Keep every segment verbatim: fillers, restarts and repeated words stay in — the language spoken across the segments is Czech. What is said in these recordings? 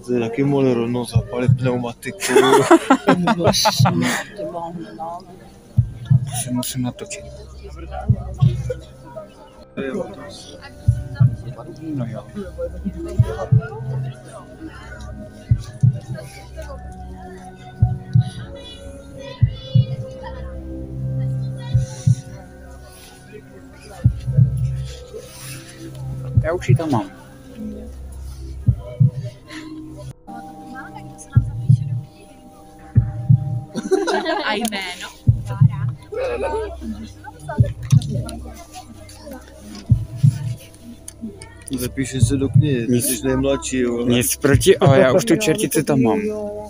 to je taky mohli rovnou zapalit pneumatiku. Si musím natočit. No jo. Já už ji tam mám. A jméno? Zapíše se do knihy, ty jsi nejmladší, jo. Nic proti, ale já už tu čertici tam mám.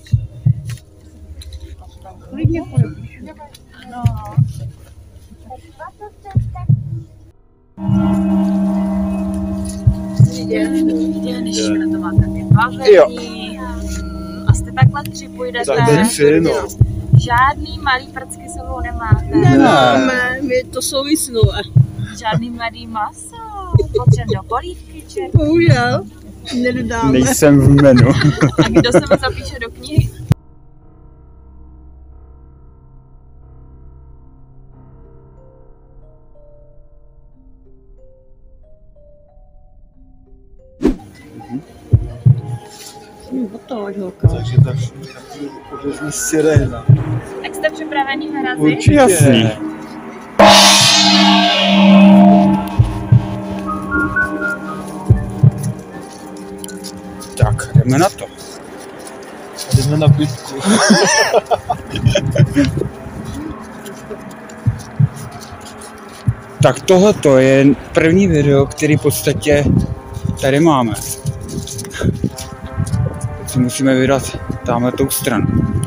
Klidně podepíšu. No. Než to máte vybavení. A jste takhle tři půjdete? Takhle tři, no. Žádný malý prcky sebou nemáte? Nemáme, my to jsou vysnulé. Žádný mladý maso? Potřebujeme do polívky, či? Bohužel, nedodáme. Nejsem v menu. A kdo se mi zapíše do knihy? Takže tak poběžní siréna. Tak jste připravený hrazi? Určitě. Jasný. Tak, jdeme na to. Jdeme na bitku. Tak tohleto je první video, který v podstatě tady máme. Si musíme vydat tamhle tou stranu.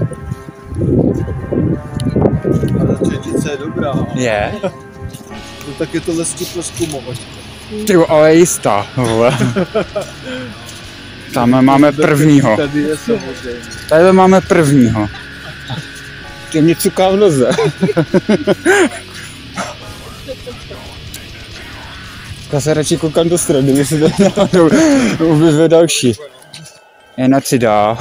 Ale četice je dobrá. Je? No tak je to lesky prozkumovat. Tyjo, ale jistá, vole. Tam máme prvního. Tady je samozřejmě. Tady máme prvního. Ty mě cuká v noze. Já se radši koukám do strany, když se to náhodou ubyzve další. Jen si dá.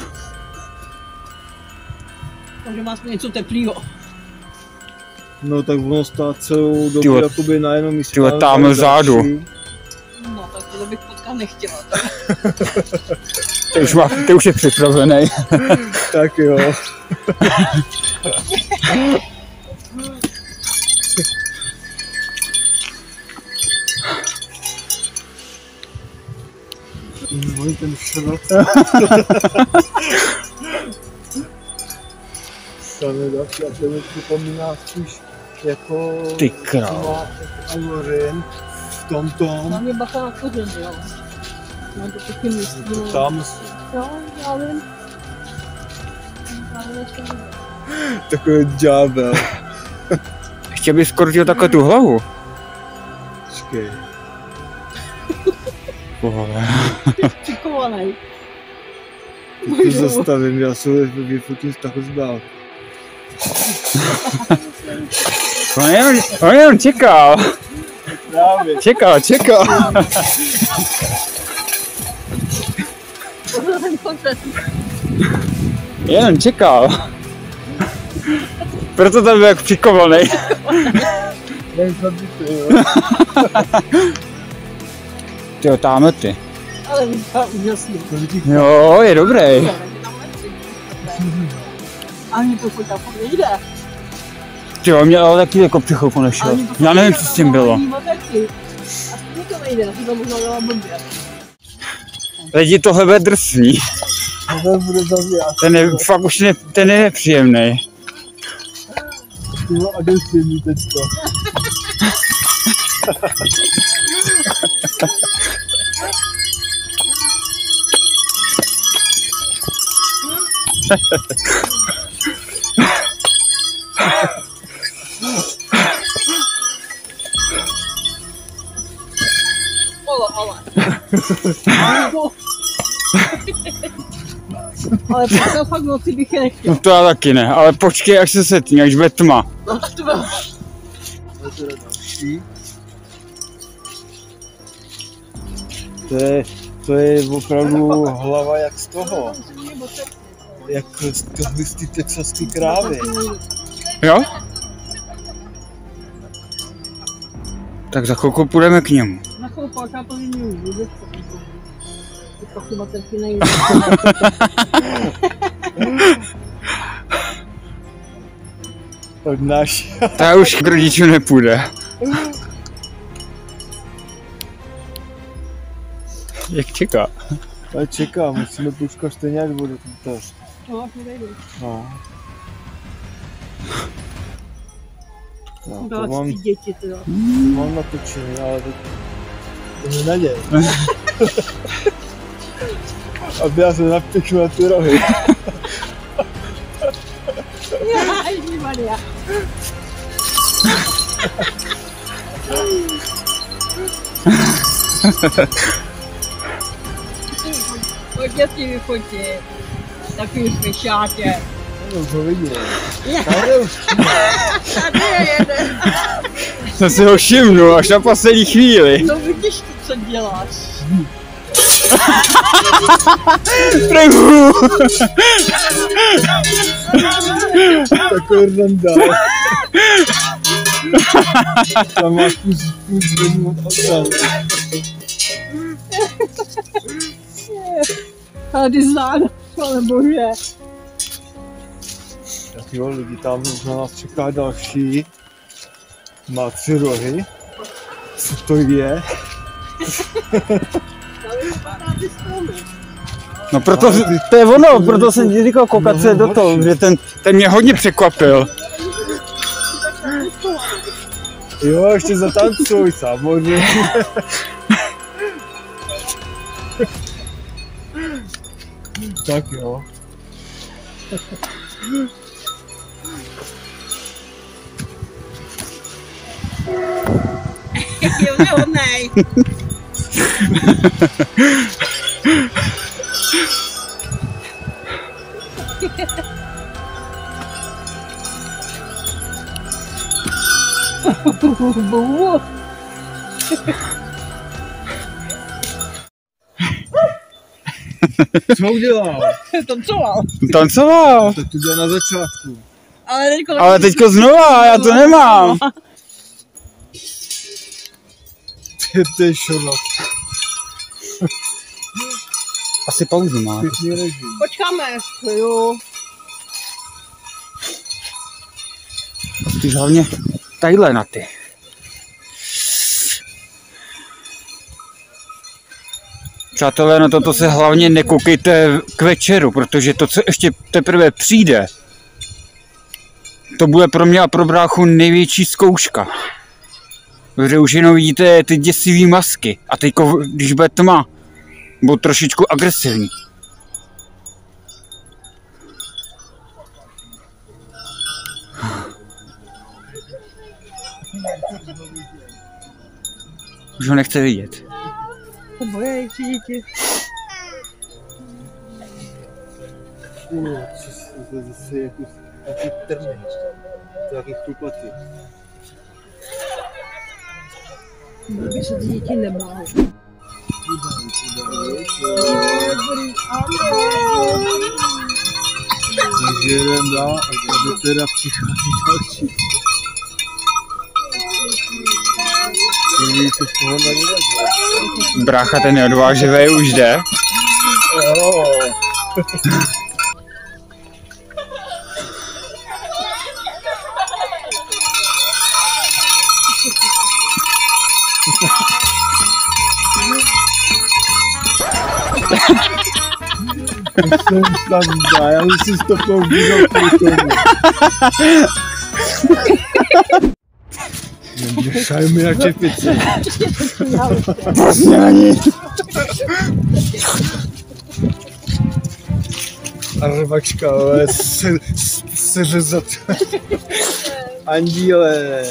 Takže má něco teplýho. No tak ono stát celou dobu Tyhle, jakoby na jednom místě. tyhle tamhle vzadu. No tak to bych potkat nechtěla. Ty už, má, ty už je připravený. Tak jo. Můj ten šrot. Sami další, a to mi připomíná spíš jako... Ty král. Alorin v tomtom. Mám je bacha na kořen, jo. Mám to taky myslí. Tam Jo, já vím. takový ďábel. Ještě bys skoro takhle tu hlavu. Počkej. Vole. Přikovaný. Teď to zastavím, já se vyfotím takhle zdál. On jenom, on jenom čekal. Právě. Čekal, čekal. Jenom čekal. Proto tam byl jak přikovaný. Tyjo, táme ty. Ale vypadá úžasný. Jo, je dobrý. A mě to fotá furt nejde. Tyjo, mě ale taky jako přichouku nešel. Já nevím, co s tím bylo. A stejně to nejde, já jsem to možná dala blbě. Lidi, tohle bude drsný. To bude zavět. Ten je fakt už ne, ten je nepříjemný. Jo, agresivní teďko. Ole, ole. Ale to fakt noci bych je nechtěl. No to já taky ne, ale počkej, až se setní, až bude tma. No to bylo. To je další. To je, to je opravdu hlava jak z toho. Jak z toho z té texaské krávy. Jo? Tak za chvilku půjdeme k němu. Na chloupáka to není vůbec. Ty taky baterky nejde. Od náš. Ta už k rodičů nepůjde. Jak čeká? Ale čeká, musíme Puška stejně jak bude to. No, až nejde. No. No, Dala to mám, ty děti teda. mám natočený, ale to, to mi neděj. Aby já se napěchnu na ty rohy. Ježišmarja. Pojď děti vyfotit. Takový směšátě. No, to vidím. Tady už Tady je jeden. Jsem si ho všimnul až na poslední chvíli. No vidíš, co děláš. Prhu! takový randa. Tam máš kus, kus zvednout odsahu. Ale ty záda, ale bože. Tak jo, lidi, tam už na nás čeká další. Má tři rohy. Co to je? No proto, to je ono, proto jsem ti říkal koukat se do toho, že ten, ten mě hodně překvapil. Jo, ještě zatancuj, samozřejmě. Tak jo. Jo, nehodnej. Co udělal? Tancoval. Tancoval. Tak to dělal na začátku. Ale teďko... Ale teďko znova, já to nemám. To je šono. Asi pauzu má. Pěkný režim. Počkáme, jo. Spíš hlavně tadyhle na ty. Přátelé, na toto se hlavně nekoukejte k večeru, protože to, co ještě teprve přijde, to bude pro mě a pro bráchu největší zkouška. Protože už jenom vidíte ty děsivý masky a teďko, když bude tma, budou trošičku agresivní. Už ho nechce vidět. To boje, ty děti. Uh, to je zase jako jaký trny. To jaký chlupatý. Kdyby se ty děti nebály. Takže jeden dál a tady teda přichází další. Co z toho nevyleze. Brácha ten neodváživý už jde. Jo. To jsem sandá, já musím s tobou viděl kvůli tomu. Nechaj mi na čepici. Prostě není. A rybačka, ale se, se řezat. Andíle.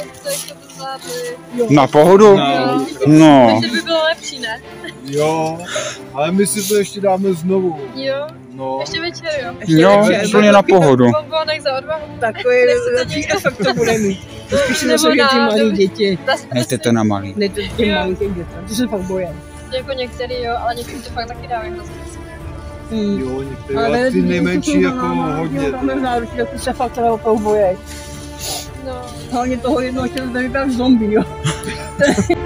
Na pohodu? No. No. To by bylo lepší, ne? Jo, ale my si to ještě dáme znovu. Jo. No. Ještě večer, jo. Jo, úplně na pohodu. Bombonek za odvahu. Takový lepší efekt to bude mít. To spíš Nebo než ty na- malý děti. Nechte to na malý. Ne, to těm malinkým dětem. To se fakt bojím. Jako některý jo, ale některý to fakt taky dávají na smysl. Hmm. Jo, některé, Ale ale ty lidi, nejmenší co jsou jako na národě, hodně. Tam je v náručí, tak ty se fakt teda opravdu bojí. No. Hlavně toho jednoho chtěl tady tak zombie, jo.